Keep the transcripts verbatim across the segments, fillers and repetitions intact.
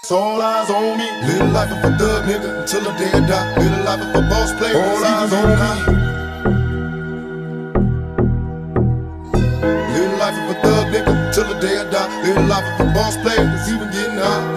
It's all eyes on me. Live the life of a thug nigga until the day I die. Live the life of a boss player. All eyes on me. Live the life of a thug nigga till the day I die. Live the life of a boss player, it's even getting high.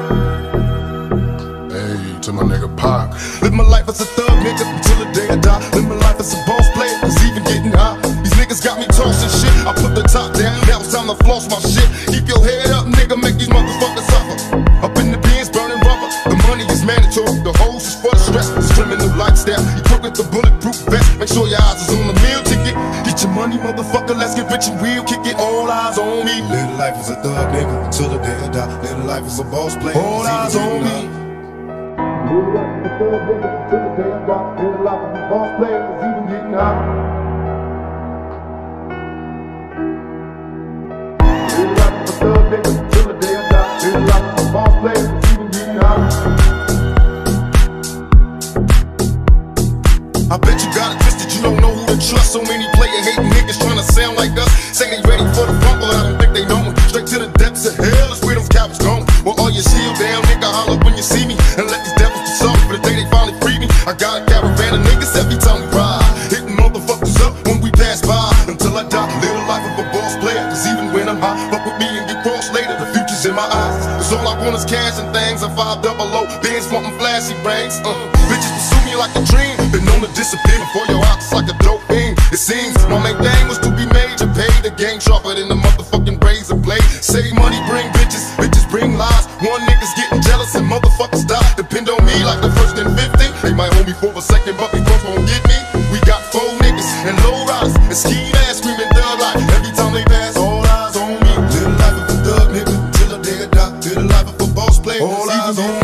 Hey, to my nigga Pac. Live my life as a thug nigga until the day I die. Live my life as a boss player, it's even getting high. These niggas got me tossing shit. I put the top down, now it's time to floss my shit. Keep your head up, nigga, make these motherfuckers suffer. Up in the bins, burning rubber. The money is mandatory, the hose is for the stress. It's criminal lifestyle, you cook with the bulletproof vest. Make sure your eyes is on the meal ticket. Get your money, motherfucker, let's get rich and real. Kick it, all eyes on me. Live the life as a thug nigga until the day I die. Live the life as a boss player, all eyes on me. Live the life as a thug nigga until the day I die. Live the life as a boss player, it's even getting high. Live the life as a thug nigga until the day I die. Live the life as a boss player, it's even getting high. I bet you got it twisted, you don't know who to trust. So many player-hating niggas tryna sound like us. Say they ready for the front, but I don't think they know me. Straight to the depths of hell, that's where them cowards going. Well, all your shield down, nigga, holler when you see me. And let these devils be sorry for the day they finally free me. I got a caravan of niggas every time we ride, hitting motherfuckers up when we pass by. Until I die, live the life of a boss player. Cause even when I'm high, fuck with me and get crossed later. The future's in my eyes, cause all I want is cash and things. I'm five double O, bands wanting flashy rings. uh, Bitches pursue me like a dream. Been known to disappear before your eyes like a dope fiend. It seems my main thing was to be major, pay the game sharper than the motherfucking razor blade. Save money, bring bitches, bitches bring lies. One nigga's getting jealous and motherfuckers die. Depend on me like the first and fifty. They might hold me for a second, but they both won't get me. We got four niggas and low riders and ski ass screaming thug like every time they pass. All eyes on me. Live the life of a thug nigga till the day I die. Live the life of a boss player. All eyes on me.